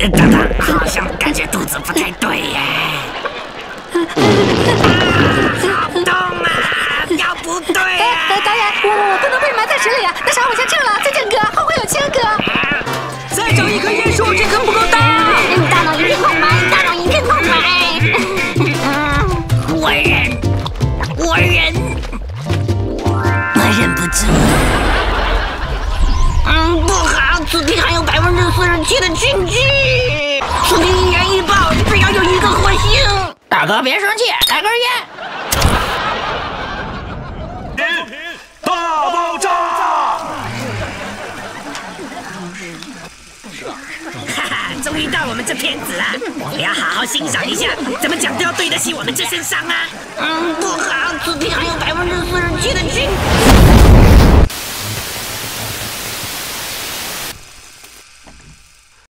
等等，好像感觉肚子不太对耶。好痛啊！腰不对啊！ 导演，我不能被埋在纸里啊！那啥，我先撤了，再见哥，后会有期啊哥。 再找一棵椰树，这棵不够大。 大脑一片空白，大脑一片空白。 我忍不住了。不好，此地含有47%的氢气。此地一言一爆，只要有一个火星。大哥别生气，来根烟。 大爆炸！ 哈哈，终于到我们这片子了，我要好好欣赏一下，怎么讲都要对得起我们这身伤啊。不好，此地含有47%的氢。